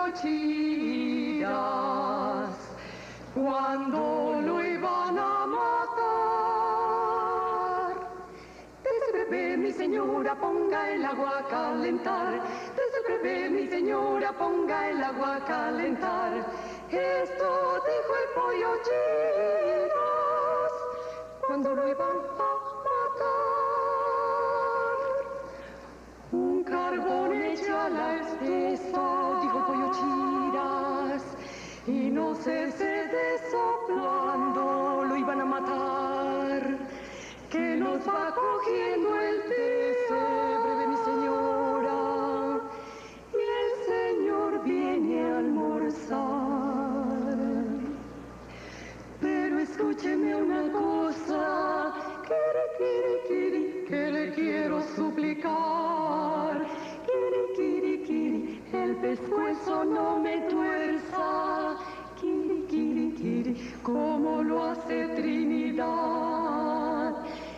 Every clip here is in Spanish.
Chiras cuando lo iban a matar. Desde bebé, mi señora, ponga el agua a calentar. Desde bebé, mi señora, ponga el agua a calentar. Esto dijo el pollo Chiras cuando lo iban a matar. Un carbón echa la espesa, dijo el pollo Chiras, y no cese de soplando, lo iban a matar. Que nos va cogiendo el pesebre, mi señora, y el señor viene a almorzar. Pero escúcheme una cosa, que le quiero suplicar. Kiri, el pescuezo no me tuerza. Kiri, como lo hace Trinidad.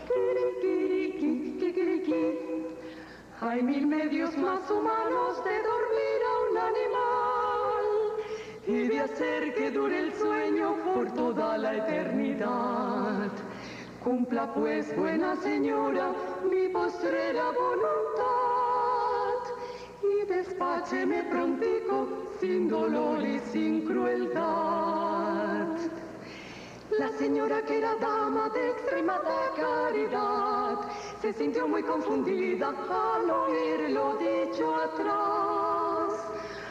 Kiri. Hay mil medios más humanos de dormir a un animal y de hacer que dure el sueño por toda la eternidad. Cumpla pues, buena señora, mi postrera voluntad y despácheme prontico, sin dolor y sin crueldad. La señora, que era dama de extremada caridad, se sintió muy confundida al oír lo dicho atrás.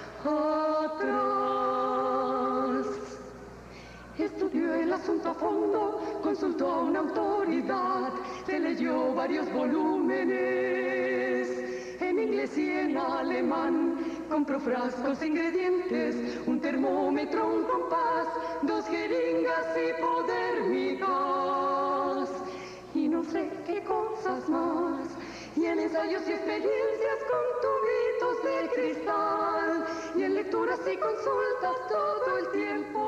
Estudió el asunto a fondo, consultó a una autoridad, se leyó varios volúmenes en inglés y en alemán. Compró frascos, ingredientes, un termómetro, un compás, 2 jeringas hipodérmicas y no sé qué cosas más. Y en ensayos y experiencias con tubitos de cristal y en lecturas y consultas todo el tiempo